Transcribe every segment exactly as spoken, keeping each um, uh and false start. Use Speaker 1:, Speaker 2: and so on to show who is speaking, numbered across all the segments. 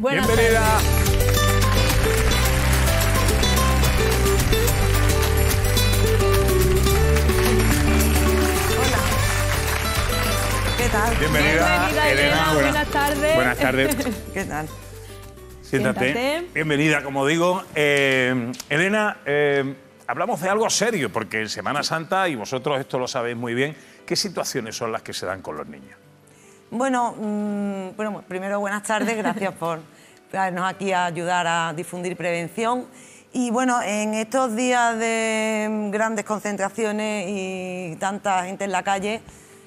Speaker 1: Buenas
Speaker 2: Bienvenida.
Speaker 1: tardes.
Speaker 3: Hola. ¿Qué tal?
Speaker 2: Bienvenida,
Speaker 1: Bienvenida, Elena.
Speaker 2: Buenas,
Speaker 1: Buenas tardes.
Speaker 2: Buenas tardes.
Speaker 3: ¿Qué tal?
Speaker 2: Siéntate.
Speaker 1: Siéntate.
Speaker 2: Bienvenida, como digo. Eh, Elena, eh, hablamos de algo serio, porque en Semana Santa, y vosotros esto lo sabéis muy bien, ¿qué situaciones son las que se dan con los niños?
Speaker 3: Bueno, mmm, bueno, primero buenas tardes, gracias por traernos aquí a ayudar a difundir prevención. Y bueno, en estos días de grandes concentraciones y tanta gente en la calle,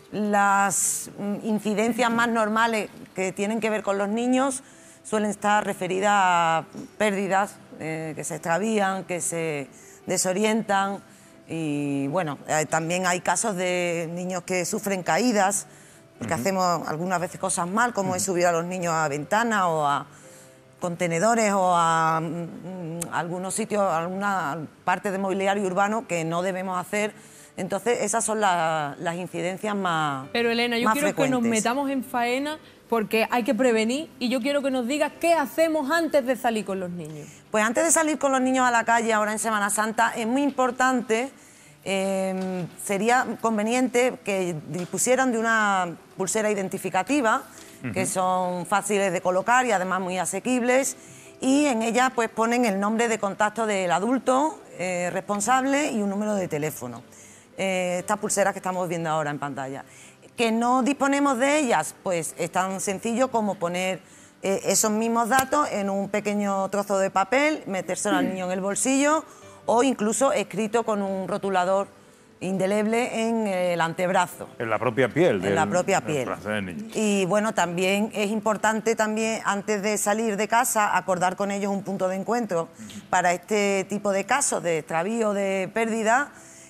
Speaker 3: las incidencias más normales que tienen que ver con los niños suelen estar referidas a pérdidas, eh, que se extravían, que se desorientan. Y bueno, eh, también hay casos de niños que sufren caídas, porque uh-huh. hacemos algunas veces cosas mal, como uh-huh. es subir a los niños a ventanas o a contenedores o a mm, algunos sitios, alguna parte de mobiliario urbano que no debemos hacer. Entonces, esas son la, las incidencias más
Speaker 1: Pero Elena, yo
Speaker 3: más
Speaker 1: quiero
Speaker 3: frecuentes.
Speaker 1: que nos metamos en faena porque hay que prevenir y yo quiero que nos digas qué hacemos antes de salir con los niños.
Speaker 3: Pues antes de salir con los niños a la calle, ahora en Semana Santa, es muy importante, eh, sería conveniente que dispusieran de una pulsera identificativa, uh-huh. que son fáciles de colocar y además muy asequibles, y en ella pues ponen el nombre de contacto del adulto eh, responsable y un número de teléfono. Eh, estas pulseras que estamos viendo ahora en pantalla. ¿Que no disponemos de ellas? Pues es tan sencillo como poner eh, esos mismos datos en un pequeño trozo de papel, metérselo al niño en el bolsillo o incluso escrito con un rotulador indeleble en el antebrazo.
Speaker 2: En la propia piel.
Speaker 3: En
Speaker 2: del,
Speaker 3: la propia
Speaker 2: del
Speaker 3: piel.
Speaker 2: brazo del niño.
Speaker 3: Y bueno, también es importante también antes de salir de casa acordar con ellos un punto de encuentro para este tipo de casos de extravío, de pérdida.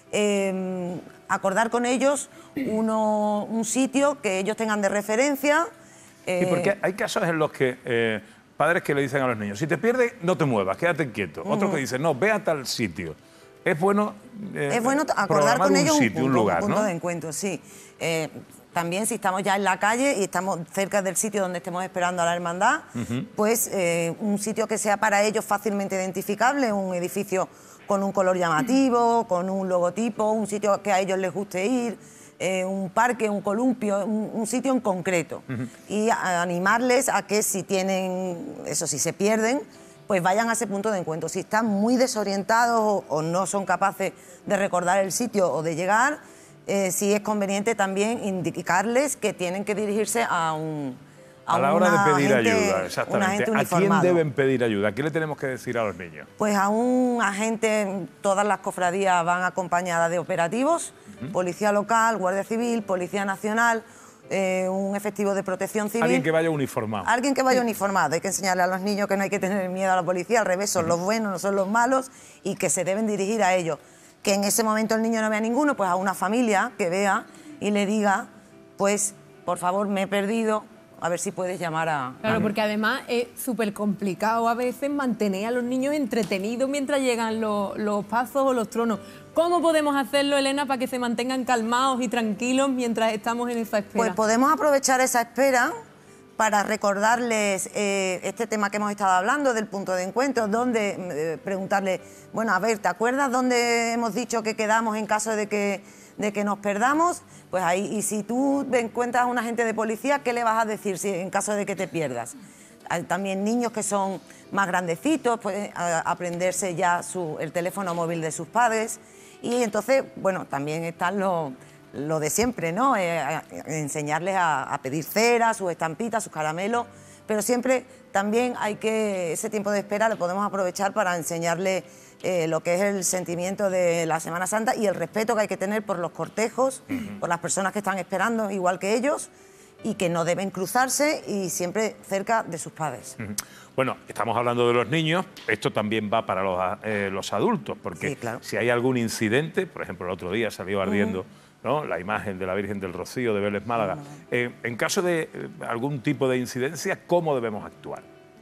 Speaker 3: Eh, acordar con ellos uno, un sitio que ellos tengan de referencia. Eh...
Speaker 2: Sí, porque hay casos en los que eh, padres que le dicen a los niños, si te pierdes, no te muevas, quédate quieto. Uh-huh. Otros que dicen, no, ve a tal sitio. Es bueno, eh,
Speaker 3: es bueno acordar con
Speaker 2: un
Speaker 3: ellos
Speaker 2: sitio,
Speaker 3: un, punto,
Speaker 2: un lugar,
Speaker 3: un punto
Speaker 2: ¿no?
Speaker 3: de encuentro, sí. Eh, también si estamos ya en la calle y estamos cerca del sitio donde estemos esperando a la hermandad, uh-huh. pues eh, un sitio que sea para ellos fácilmente identificable, un edificio con un color llamativo, con un logotipo, un sitio que a ellos les guste ir, eh, un parque, un columpio, un, un sitio en concreto. Uh-huh. Y a, animarles a que si tienen, eso si se pierden, pues vayan a ese punto de encuentro. Si están muy desorientados o, o no son capaces de recordar el sitio o de llegar, eh, sí es conveniente también indicarles que tienen que dirigirse a un...
Speaker 2: A, a la hora de pedir
Speaker 3: agente,
Speaker 2: ayuda, exactamente. ¿A quién deben pedir ayuda? ¿Qué le tenemos que decir a los niños?
Speaker 3: Pues a un agente, todas las cofradías van acompañadas de operativos, uh-huh. policía local, guardia civil, policía nacional, eh, un efectivo de protección civil.
Speaker 2: Alguien que vaya uniformado.
Speaker 3: Alguien que vaya uniformado. Hay que enseñarle a los niños que no hay que tener miedo a la policía, al revés, son uh-huh. los buenos, no son los malos, y que se deben dirigir a ellos. Que en ese momento el niño no vea a ninguno, pues a una familia que vea y le diga, pues, por favor, me he perdido, a ver si puedes llamar a...
Speaker 1: Claro,
Speaker 3: a
Speaker 1: porque además es súper complicado a veces mantener a los niños entretenidos mientras llegan los, los pasos o los tronos. ¿Cómo podemos hacerlo, Elena, para que se mantengan calmados y tranquilos mientras estamos en esa espera?
Speaker 3: Pues podemos aprovechar esa espera para recordarles eh, este tema que hemos estado hablando del punto de encuentro, donde eh, preguntarle, bueno, a ver, ¿te acuerdas dónde hemos dicho que quedamos en caso de que, de que nos perdamos? Pues ahí, y si tú encuentras a un agente de policía, ¿qué le vas a decir si, en caso de que te pierdas? Hay también niños que son más grandecitos, pueden aprenderse ya su, el teléfono móvil de sus padres, y entonces, bueno, también están los... lo de siempre, ¿no? Eh, a, a enseñarles a, a pedir cera, sus estampitas, sus caramelos, pero siempre también hay que, ese tiempo de espera lo podemos aprovechar para enseñarles eh, lo que es el sentimiento de la Semana Santa y el respeto que hay que tener por los cortejos, uh-huh. por las personas que están esperando igual que ellos y que no deben cruzarse y siempre cerca de sus padres.
Speaker 2: Uh-huh. Bueno, estamos hablando de los niños, esto también va para los, eh, los adultos, porque
Speaker 3: sí, claro.
Speaker 2: si hay algún incidente, por ejemplo, el otro día salió ardiendo... Uh-huh. ¿no? La imagen de la Virgen del Rocío de Vélez Málaga. Eh, en caso de eh, algún tipo de incidencia, ¿cómo debemos actuar?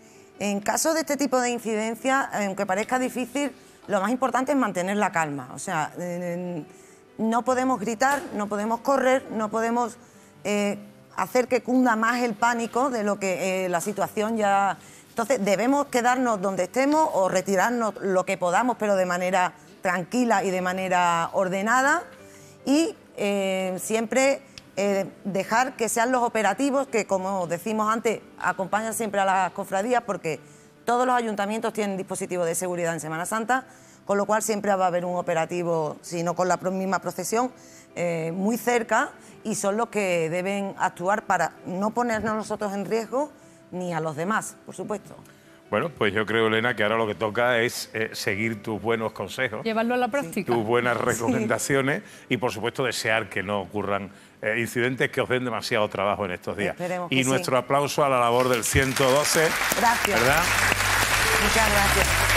Speaker 3: En caso de este tipo de incidencia, aunque parezca difícil, lo más importante es mantener la calma. O sea, eh, no podemos gritar, no podemos correr, no podemos eh, hacer que cunda más el pánico de lo que eh, la situación ya, Entonces debemos quedarnos donde estemos o retirarnos lo que podamos, pero de manera tranquila y de manera ordenada, y eh, siempre eh, dejar que sean los operativos que, como decimos antes, acompañan siempre a las cofradías, porque todos los ayuntamientos tienen dispositivos de seguridad en Semana Santa, con lo cual siempre va a haber un operativo, si no con la misma procesión, eh, muy cerca, y son los que deben actuar para no ponernos nosotros en riesgo ni a los demás, por supuesto.
Speaker 2: Bueno, pues yo creo, Elena, que ahora lo que toca es eh, seguir tus buenos consejos.
Speaker 1: Llevarlo a la práctica.
Speaker 2: Tus buenas recomendaciones, sí. Y, por supuesto, desear que no ocurran eh, incidentes que os den demasiado trabajo en estos días.
Speaker 3: Esperemos que
Speaker 2: y nuestro
Speaker 3: sí.
Speaker 2: aplauso a la labor del ciento doce.
Speaker 3: Gracias.
Speaker 2: ¿Verdad?
Speaker 3: Muchas gracias.